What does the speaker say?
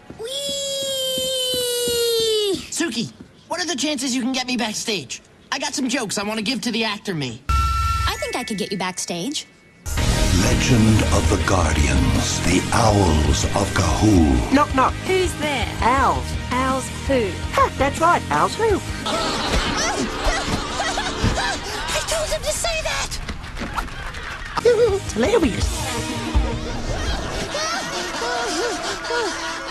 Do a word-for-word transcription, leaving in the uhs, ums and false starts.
Whee! Suki, what are the chances you can get me backstage? I got some jokes I want to give to the actor me. I think I could get you backstage. Legend of the Guardians, the Owls of Ga'Hoole. Knock, knock. Who's there? Owls. Owls who? Ha, that's right, owls who? I told him to say that! It's hilarious.